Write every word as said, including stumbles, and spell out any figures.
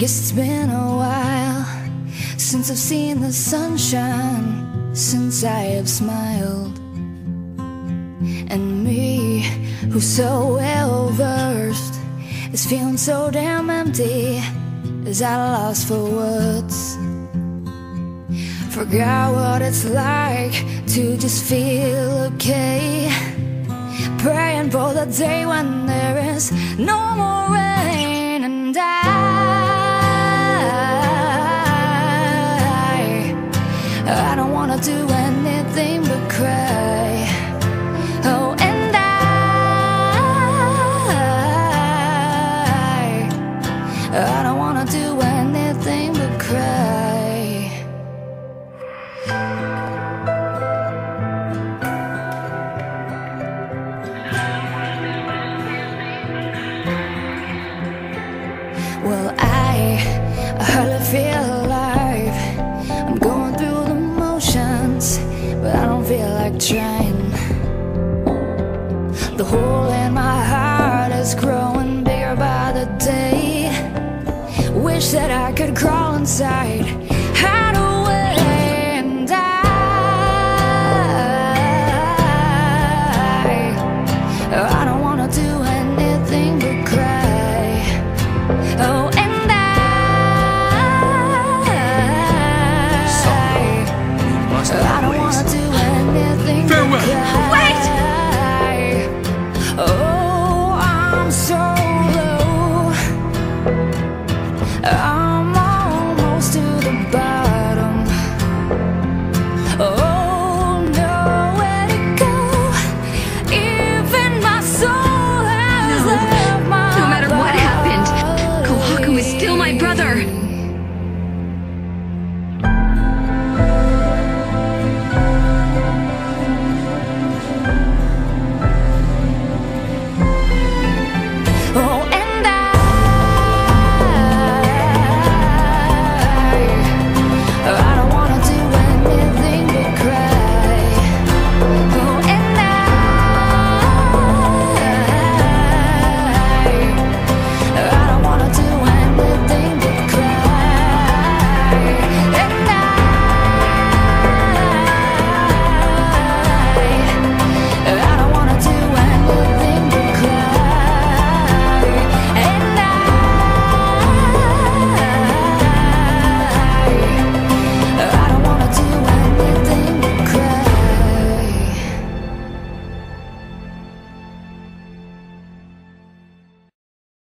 Guess it's been a while since I've seen the sunshine, since I have smiled. And me, who's so well versed, is feeling so damn empty as I lost for words. Forgot what it's like to just feel okay, praying for the day when there is no more rain. And I I don't wanna do anything but cry. Oh, and I I don't wanna do anything but cry. Well, I, I hardly feel alive. I'm going through the motions, but I don't feel like trying. The hole in my heart is growing bigger by the day. Wish that I could crawl inside, hide away. And I I don't wanna do anything but cry. Oh, and I I don't wanna do